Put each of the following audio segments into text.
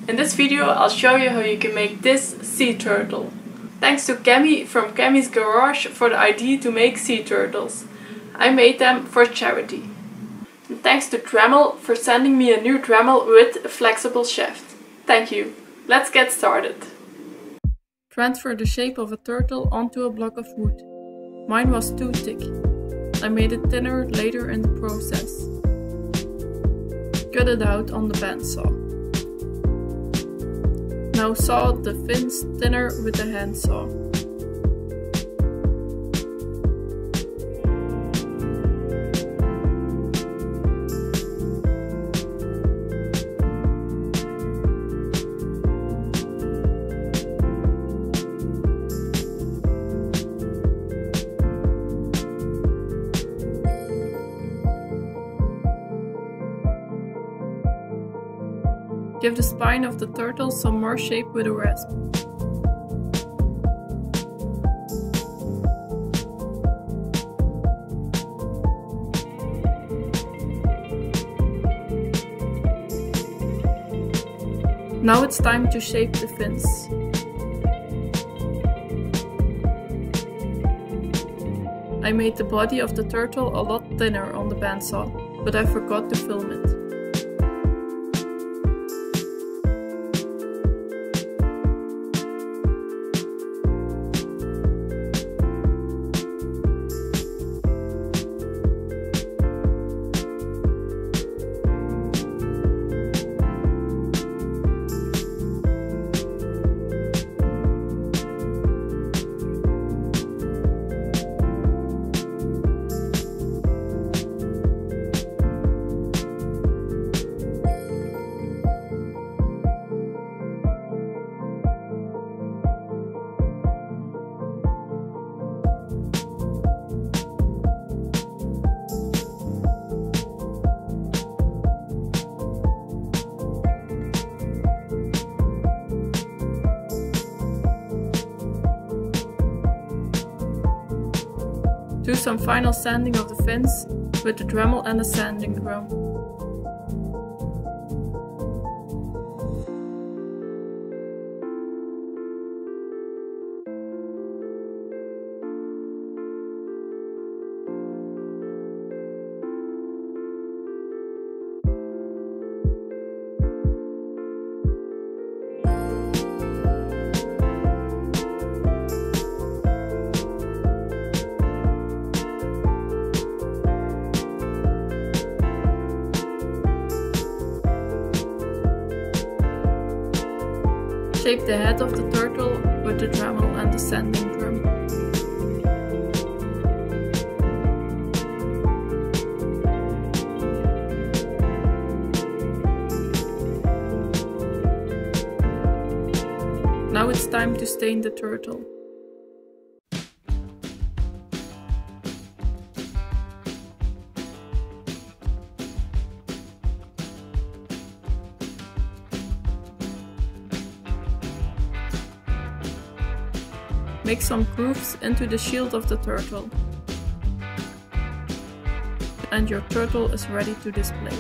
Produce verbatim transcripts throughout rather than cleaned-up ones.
In this video I'll show you how you can make this sea turtle. Thanks to Kemi from Kemi's Garage for the idea to make sea turtles. I made them for charity. And thanks to Dremel for sending me a new Dremel with a flexible shaft. Thank you. Let's get started. Transfer the shape of a turtle onto a block of wood. Mine was too thick. I made it thinner later in the process. Cut it out on the bandsaw. Now saw the fins thinner with the handsaw. Give the spine of the turtle some more shape with a rasp. Now it's time to shape the fins. I made the body of the turtle a lot thinner on the bandsaw, but I forgot to film it. Do some final sanding of the fins with the Dremel and a sanding drum. Shape the head of the turtle with the Dremel and the sanding drum. Now it's time to stain the turtle. Make some grooves into the shield of the turtle. And your turtle is ready to display.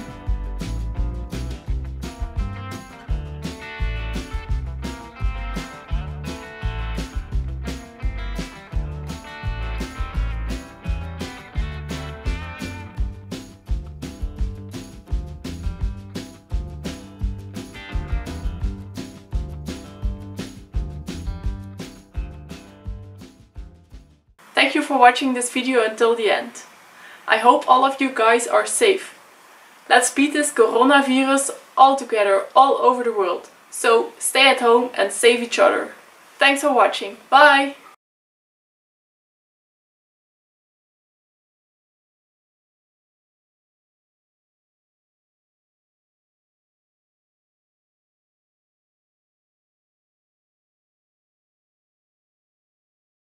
Thank you for watching this video until the end. I hope all of you guys are safe. Let's beat this coronavirus all together, all over the world. So stay at home and save each other. Thanks for watching. Bye!